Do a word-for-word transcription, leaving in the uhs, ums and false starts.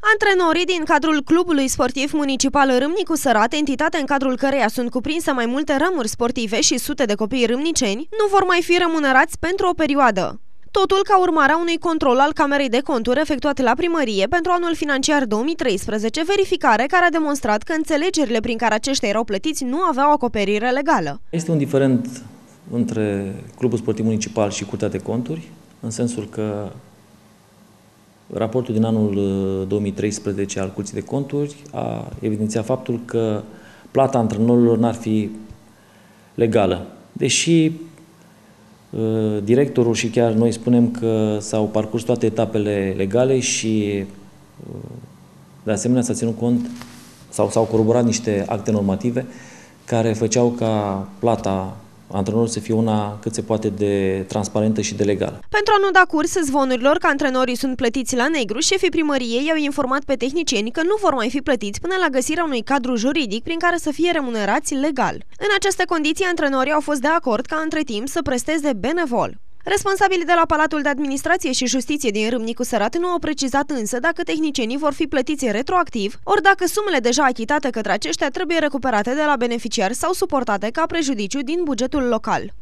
Antrenorii din cadrul Clubului Sportiv Municipal Râmnicu Sărat, entitate în cadrul căreia sunt cuprinse mai multe ramuri sportive și sute de copii râmniceni, nu vor mai fi remunerați pentru o perioadă. Totul ca urmare a unui control al Camerei de Conturi efectuat la primărie pentru anul financiar două mii treisprezece, verificare care a demonstrat că înțelegerile prin care aceștia erau plătiți nu aveau acoperire legală. Este un diferent între Clubul Sportiv Municipal și Curtea de Conturi, în sensul că raportul din anul două mii treisprezece al Curții de Conturi a evidențiat faptul că plata antrenorilor n-ar fi legală. Deși directorul și chiar noi spunem că s-au parcurs toate etapele legale și de asemenea s-a ținut cont sau s-au coroborat niște acte normative care făceau ca plata antrenorilor să fie una cât se poate de transparentă și de legală. Pentru a nu da curs zvonurilor că antrenorii sunt plătiți la negru, șefii primăriei i-au informat pe tehnicieni că nu vor mai fi plătiți până la găsirea unui cadru juridic prin care să fie remunerați legal. În aceste condiții, antrenorii au fost de acord ca între timp să presteze benevol. Responsabilii de la Palatul de Administrație și Justiție din Râmnicu Sărat nu au precizat însă dacă tehnicienii vor fi plătiți retroactiv, ori dacă sumele deja achitate către aceștia trebuie recuperate de la beneficiari sau suportate ca prejudiciu din bugetul local.